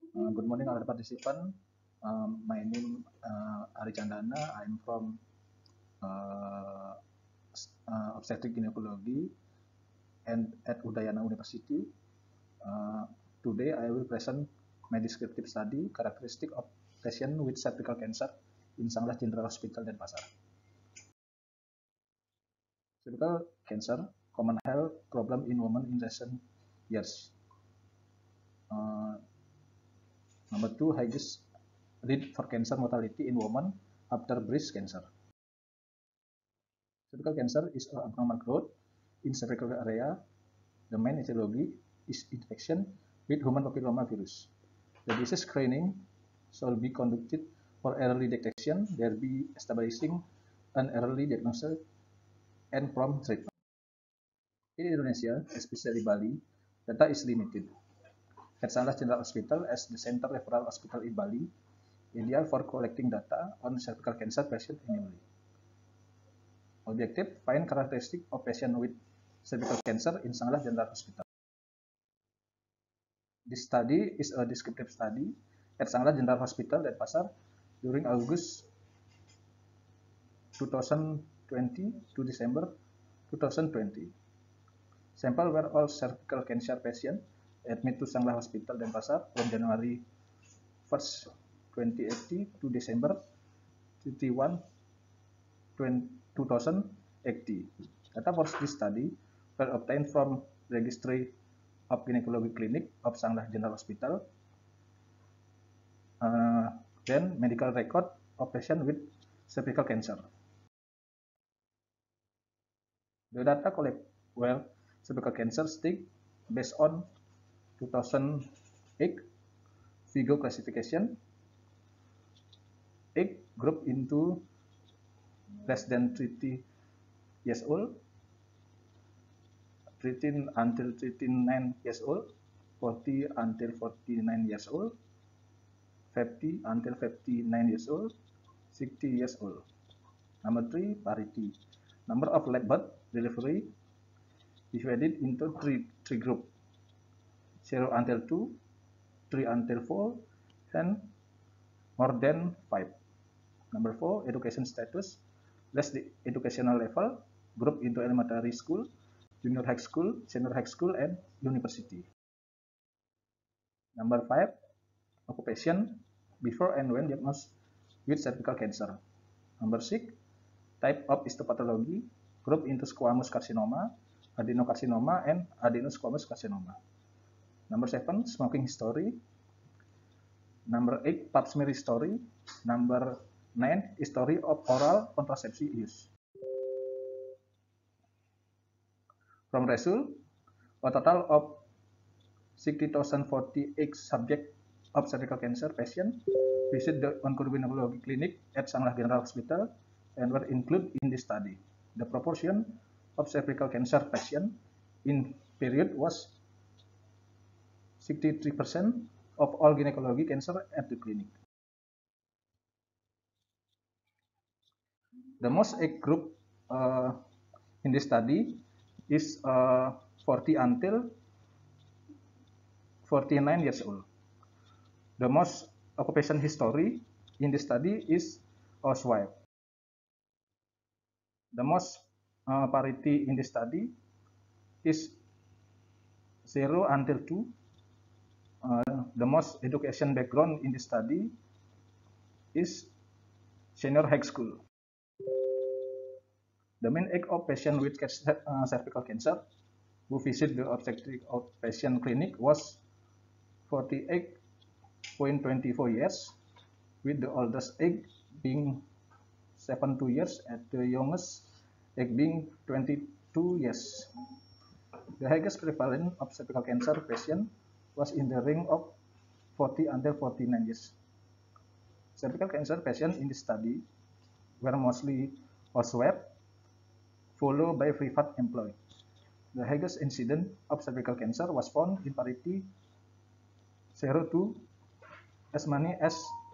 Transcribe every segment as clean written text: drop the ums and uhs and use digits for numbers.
Good morning, all the participants. My name Ari Chandana. I'm from uh, obstetric gynecology and at Udayana University. Uh, Today, I will present my descriptive study characteristic of patient with cervical cancer in Sanglah General Hospital Denpasar. Cervical cancer, common health problem in women in recent years. Number two, highest rate for cancer mortality in women after breast cancer. Cervical cancer is an abnormal growth in cervical area. The main etiology is infection with human papillomavirus. The disease screening should be conducted for early detection, thereby establishing an early diagnosis and prompt treatment. In Indonesia, especially Bali, data is limited. At Sanglah General Hospital as the center referral hospital in Bali, ideal for collecting data on cervical cancer patient annually. Objective, find characteristic of patient with cervical cancer in Sanglah General Hospital. This study is a descriptive study at Sanglah General Hospital Denpasar during August 2020 to December 2020. Sample were all cervical cancer patients admitted to Sanglah Hospital Denpasar from January 1st, 2080 to December 31, 2080. Data for this study were obtained from Registry of Gynecology Clinic of Sanglah General Hospital, then medical record of patient with cervical cancer. The data collected were cervical cancer stage based on 2008 FIGO classification, age group into less than 30 years old, 13 until 39 years old, 40 until 49 years old, 50 until 59 years old, 60 years old. Number 3, parity. Number of lab birth delivery divided into three groups: 0 until 2, 3 until 4, and more than 5. Number 4, education status. Less the educational level, group into elementary school, junior high school, senior high school, and university. Number 5, occupation before and when diagnosed with cervical cancer. Number 6, type of histopathology, group into squamous carcinoma, adenocarcinoma, and adenosquamous carcinoma. Number 7, smoking history. Number 8, pap smear history. Number 9, history of oral contraceptive use. From result, a total of 60,048 subjects of cervical cancer patients visit the oncogynecology clinic at Sanglah General Hospital and were included in this study. The proportion of cervical cancer patients in period was 63% of all gynecology cancer at the clinic. The most age group in this study is 40 until 49 years old. The most occupation history in this study is housewife. The most parity in this study is 0 until 2. The most education background in this study is senior high school. The main age of patient with cervical cancer who visit the obstetric outpatient clinic was 48.24 years, with the oldest age being 72 years and the youngest age being 22 years. The highest prevalence of cervical cancer patient was in the range of 40 until 49 years. Cervical cancer patients in this study were mostly housewife, followed by private employee. The highest incidence of cervical cancer was found in parity 0 to as many as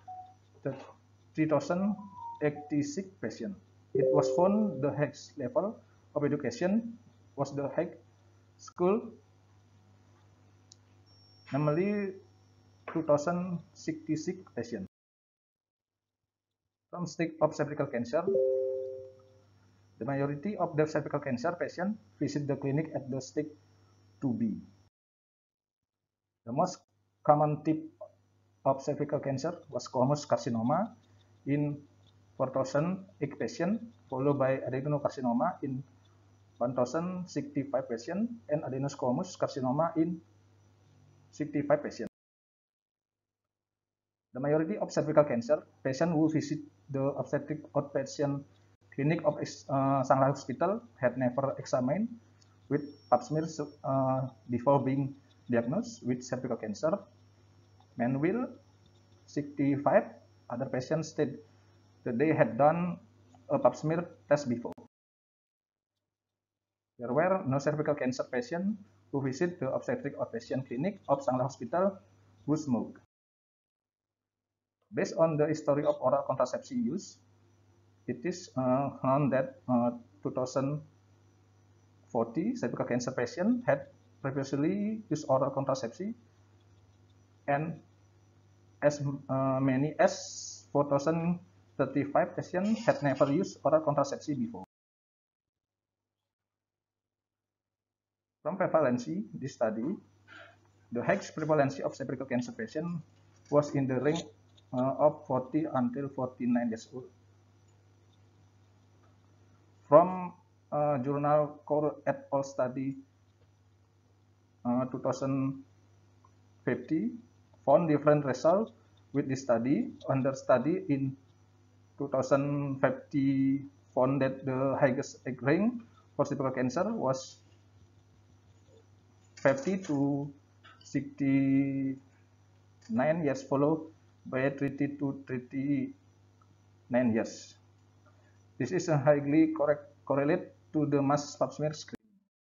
3,086 patients. It was found the highest level of education was the high school. Normally, 2,066 patients. From stage of cervical cancer, the majority of the cervical cancer patients visit the clinic at the stage 2B. The most common type of cervical cancer was squamous carcinoma in 4,008 patients, followed by adenocarcinoma in 1,065 patients and adenosquamous carcinoma in 65 patients. The majority of cervical cancer patients who visit the obstetric outpatient clinic of Sanglah Hospital had never examined with pap smear before being diagnosed with cervical cancer. Meanwhile, 65 other patients stated that they had done a pap smear test before. There were no cervical cancer patients who visit the obstetric outpatient clinic of Sanglah Hospital who smoked. Based on the history of oral contraception use, it is known that 2040 cervical cancer patients had previously used oral contraception, and as many as 4,035 patients had never used oral contraception before. From prevalency, this study, the highest prevalency of cervical cancer patients was in the range of 40 until 49 years old. From journal Kaur et al. Study 2050 found different results with this study. Under study in 2050 found that the highest egg range for cervical cancer was 50 to 69 years, followed by 30 to 39 years. This is highly correlated to the mass pap smear screen.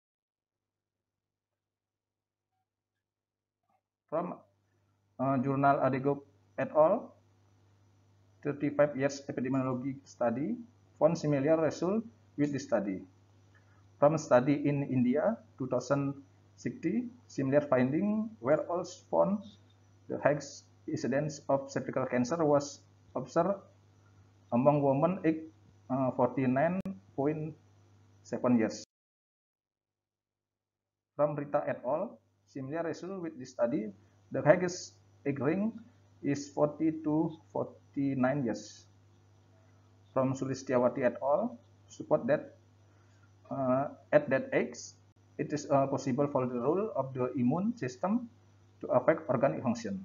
From journal Adegop et al. 35 years epidemiology study found similar result with this study. From study in India 2060, similar findings were also found. The highest incidence of cervical cancer was observed among women aged 49.7 years. From Rita et al., similar result with this study. The highest age range is 40 to 49 years. From Sulistiawati et al., support that at that age, it is possible for the role of the immune system to affect organ function.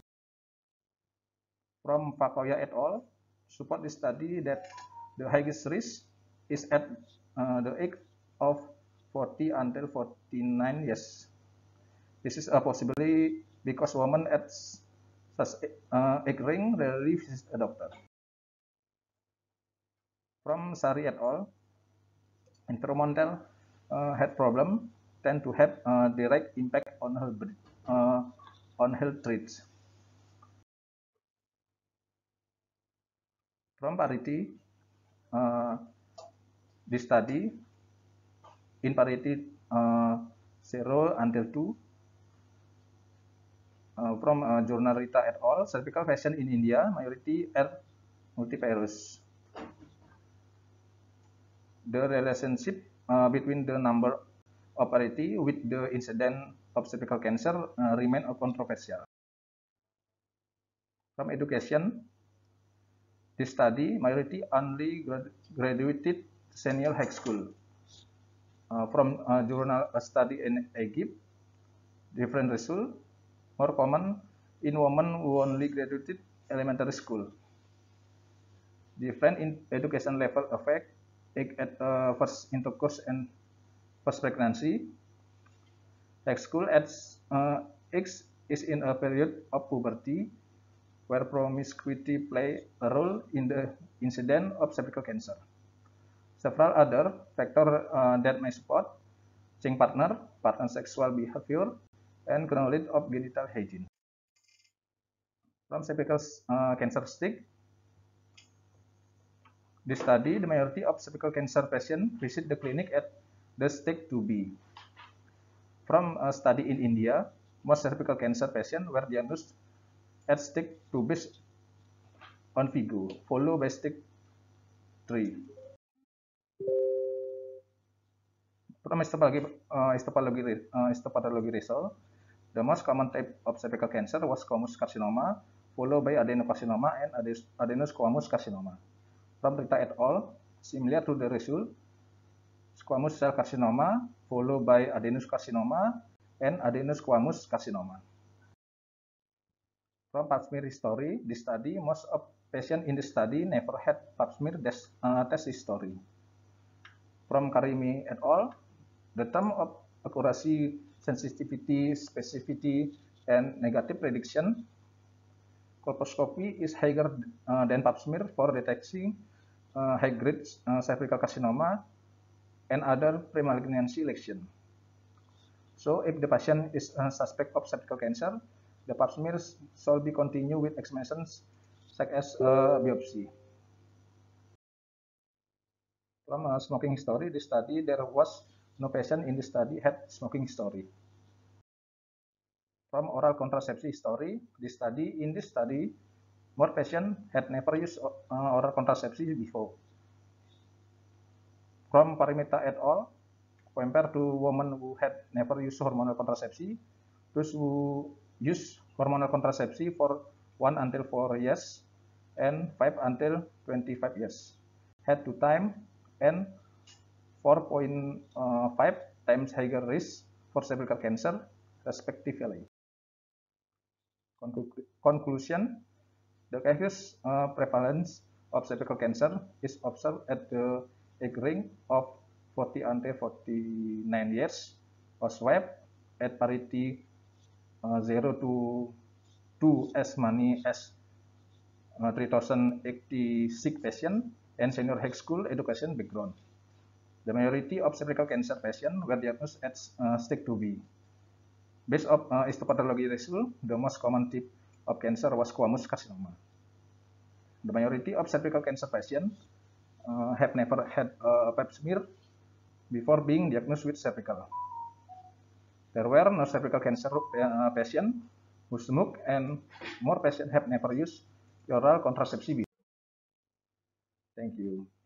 From Pakoya et al., support the study that the highest risk is at the age of 40 until 49 years. This is possibly because women at such age range rarely visit a doctor. From Sari et al., environmental health problem tend to have a direct impact on health traits. From Parity, this study in Parity 0 until 2, from journal Rita et al., cervical patient in India, majority are multiparous. The relationship between the number of parity with the incidence of cervical cancer remain controversial. From education, this study, majority only graduated senior high school. From journal A Study in Egypt, different result, more common in women who only graduated elementary school. Different in education level affect at first intercourse and first pregnancy. High school age is in a period of puberty where promiscuity play a role in the incidence of cervical cancer. Several other factors that may support change partner sexual behavior, and knowledge of genital hygiene. From cervical cancer stick, this study, the majority of cervical cancer patients visit the clinic at the stage 2B. From a study in India, most cervical cancer patients were diagnosed add stick 2 based on Vigo, followed by stick 3. From histopathology result, the most common type of cervical cancer was squamous carcinoma, followed by adenocarcinoma and adenosquamous carcinoma. From Rita et al., similar to the result, squamous cell carcinoma, followed by adenocarcinoma and adenosquamous carcinoma. From pap smear history, the study, most of patients in the study never had pap smear test history. From Karimi et al., the term of accuracy, sensitivity, specificity, and negative prediction, colposcopy is higher than pap smear for detecting high-grade cervical carcinoma and other premalignancy lesion. So, if the patient is a suspect of cervical cancer, the pap smear should be continued with examinations such as biopsy. From smoking history, the study, there was no patient in the study had smoking history. From oral contraception history, in this study, more patients had never used oral contraception before. From Parimita et al., compared to women who had never used hormonal contraception, those who use hormonal contraception for 1 until 4 years and 5 until 25 years had 2 times and 4.5 times higher risk for cervical cancer, respectively. Conclusion: the case prevalence of cervical cancer is observed at the age range of 40 until 49 years, or swab at parity 0 to 2 as many as 3,086 patients and senior high school education background. The majority of cervical cancer patients were diagnosed at stage 2B. Based on histopathology result, the most common type of cancer was squamous carcinoma. The majority of cervical cancer patients have never had a pap smear before being diagnosed with cervical. There were no cervical cancer patients who smoke, and more patients have never used oral contraception before. Thank you.